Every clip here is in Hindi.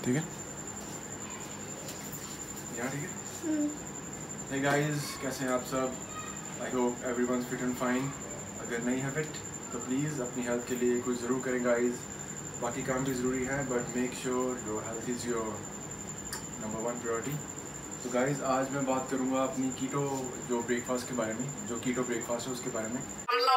ठीक है यहाँ ठीक है। हे गाइस, कैसे हैं आप सब? I hope everyone fit and fine. अगर नहीं है फिट तो प्लीज़ अपनी हेल्थ के लिए कुछ ज़रूर करें गाइस। बाकी काम भी ज़रूरी है but make sure your health is your number 1 priority. तो गाइस आज मैं बात करूँगा अपनी कीटो जो ब्रेकफास्ट के बारे में, जो कीटो ब्रेकफास्ट है उसके बारे में।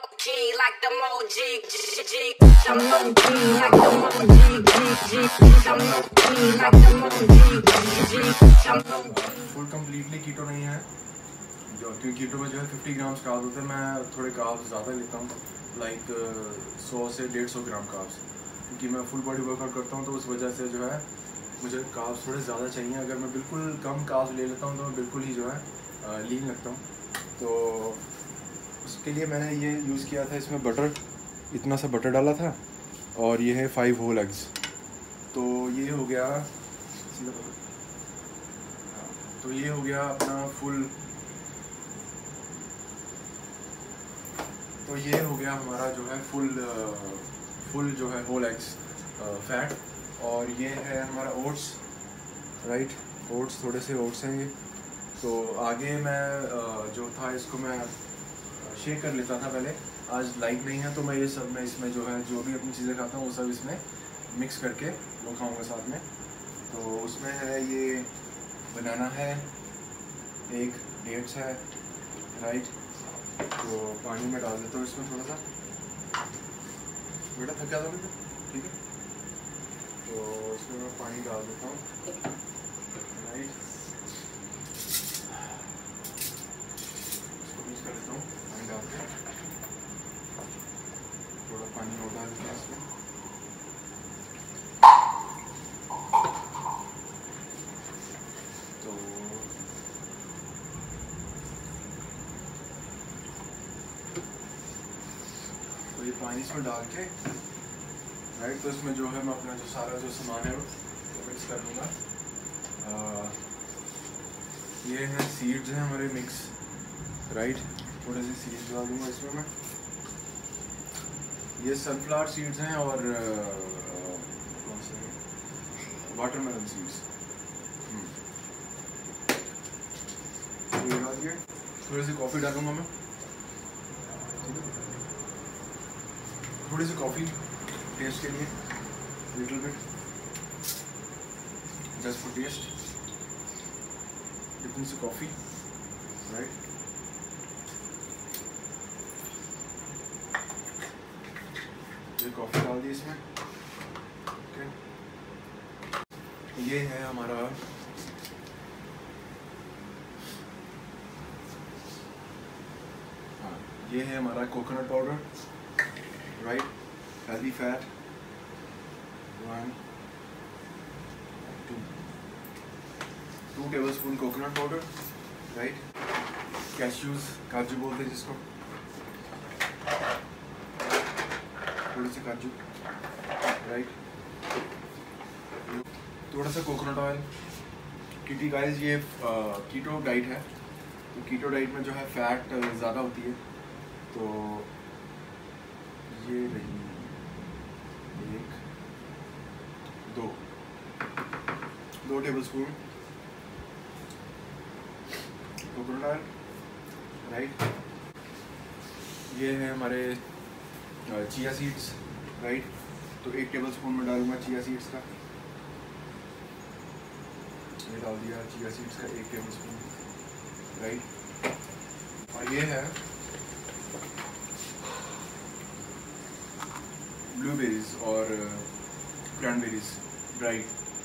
फुल कम्प्लीटली कीटो नहीं है जो, क्योंकि कीटो में जो है 50 ग्राम्स कार्ब्स होते हैं। मैं थोड़े कार्ब्स ज़्यादा लेता हूँ, लाइक 100 से 150 ग्राम कार्ब्स, क्योंकि मैं फुल बॉडी वर्कआउट करता हूँ तो उस वजह से जो है मुझे कार्ब्स थोड़े ज़्यादा चाहिए। अगर मैं बिल्कुल कम कार्ब्स ले लेता हूँ तो मैं बिल्कुल ही जो है लीन लगता हूँ। तो उसके लिए मैंने ये यूज़ किया था, इसमें बटर, इतना सा बटर डाला था और ये है 5 होल एग्स। तो ये हो गया तो ये हो गया अपना तो ये हो गया हमारा जो है फुल जो है होल एग्स फैट। और ये है हमारा ओट्स, राइट, ओट्स, थोड़े से ओट्स हैं ये। तो आगे मैं जो था इसको मैं शेक कर लेता था पहले। आज लाइट नहीं है तो मैं ये सब, मैं इसमें जो है जो भी अपनी चीज़ें खाता हूँ वो सब इसमें मिक्स करके वो खाऊंगा साथ में। तो उसमें है ये बनाना है, एक डेट्स है, राइट। तो पानी में डाल देता हूँ इसमें थोड़ा सा, बेटा थक जाता हूँ, ठीक है। तो इसमें मैं पानी डाल देता हूँ, राइट। इसको मिक्स कर देता हूँ पानी डाल के, थोड़ा पानी और डाल देता हूँ इसमें। तो ये पानी इसमें डाल के, राइट, तो इसमें जो है मैं अपना जो सारा जो सामान है वो मिक्स कर लूँगा। ये है सीड्स हैं हमारे मिक्स, राइट, थोड़े से सीड्स डाल दूँगा इसमें मैं। ये सनफ्लावर सीड्स हैं और कौन से वाटरमेलन सीड्स। ये डाल दिए, थोड़ी सी कॉफ़ी डालूँगा मैं, थोड़ी सी कॉफ़ी टेस्ट के लिए, little bit, just for test, इतनी सी कॉफ़ी, राइट। ये कॉफ़ी डाल दी इसमें, ओके। ये है हमारा ये है हमारा coconut powder, right, healthy fat 1 2 tablespoon coconut powder, right. Cashews, काजू बोलते हैं जिसको, थोड़े से काजू, राइट। थोड़ा सा कोकोनट ऑयल, क्योंकि गाइस ये कीटो डाइट है, तो कीटो डाइट में जो है फैट ज़्यादा होती है। तो ये रही 1 2 टेबलस्पून कोकोनट ऑयल, राइट। ये है हमारे चिया सीड्स, राइट। तो 1 टेबलस्पून में डालूंगा चिया सीड्स का, ये डाल दिया चिया सीड्स का 1 टेबलस्पून, राइट। और ये है ब्लूबेरीज और क्रैनबेरीज, ड्राइड,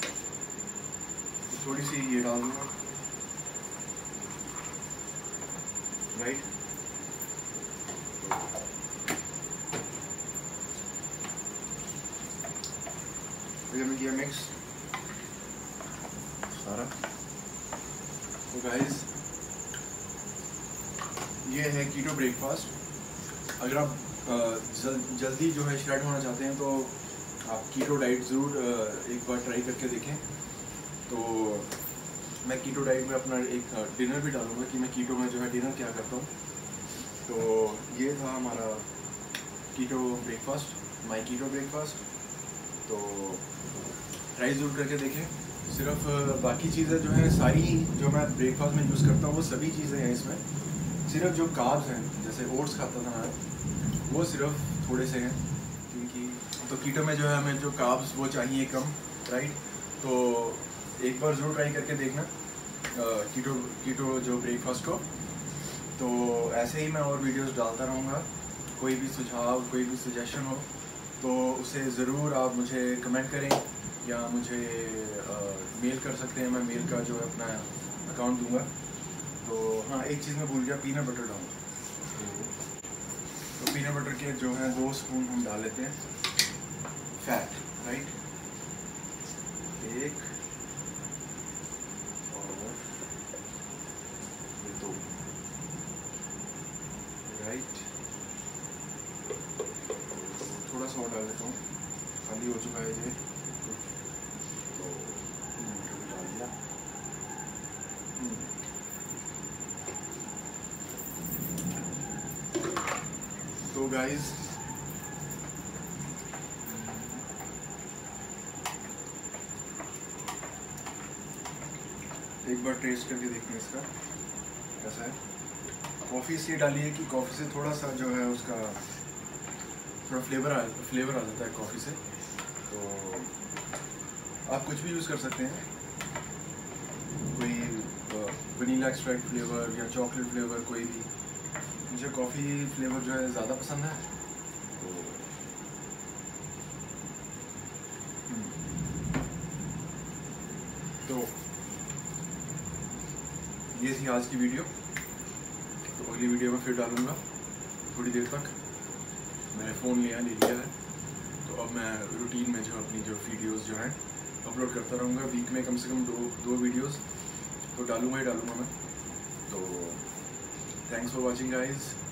थोड़ी सी ये डाल दूँगा, राइट। अगर मैं किया मिक्स सारा, तो गाइस ये है कीटो ब्रेकफास्ट। अगर आप जल्दी जो है श्रेड होना चाहते हैं तो आप कीटो डाइट ज़रूर एक बार ट्राई करके देखें। तो मैं कीटो डाइट में अपना एक डिनर भी डालूंगा कि मैं कीटो में जो है डिनर क्या करता हूँ। तो ये था हमारा keto breakfast, my keto breakfast. तो ट्राई ज़रूर करके देखें। सिर्फ बाकी चीज़ें जो हैं सारी जो मैं ब्रेकफास्ट में यूज़ करता हूँ वो सभी चीज़ें हैं इसमें। सिर्फ जो कार्ब्स हैं, जैसे ओट्स खाता था मैं, वो सिर्फ थोड़े से हैं, क्योंकि तो कीटो में जो है हमें जो कार्ब्स वो चाहिए कम, राइट। तो एक बार ज़रूर ट्राई करके देखना कीटो जो ब्रेकफास्ट को। तो ऐसे ही मैं और वीडियोस डालता रहूँगा। कोई भी सुझाव, कोई भी सजेशन हो तो उसे ज़रूर आप मुझे कमेंट करें या मुझे मेल कर सकते हैं। मैं मेल का जो है अपना अकाउंट दूंगा। तो हाँ, एक चीज़ मैं भूल गया, पीनट बटर डालूँगा। तो पीनट बटर के जो है 2 स्पून हम डाल लेते हैं फैट, राइट। 1 और 2, राइट। थोड़ा सा और डाल देता हूँ, खाली हो चुका है ये, तो भी डाल दिया। तो गाइस एक बार टेस्ट करके देखते हैं इसका कैसा है। कॉफ़ी इसलिए डाली है कि कॉफ़ी से थोड़ा सा जो है उसका थोड़ा फ्लेवर आ जाता है कॉफ़ी से। तो आप कुछ भी यूज़ कर सकते हैं, कोई वनीला एक्सट्रैक्ट फ्लेवर या चॉकलेट फ्लेवर, कोई भी। मुझे कॉफ़ी फ्लेवर जो है ज़्यादा पसंद है। तो ये थी आज की वीडियो। तो अगली वीडियो में फिर डालूँगा थोड़ी देर तक। मैंने फ़ोन ले लिया है, तो अब मैं रूटीन में जो अपनी जो वीडियोस जो हैं अपलोड करता रहूँगा। वीक में कम से कम दो वीडियोस तो डालूँगा ही डालूँगा मैं। तो थैंक्स फॉर वॉचिंग गाइज।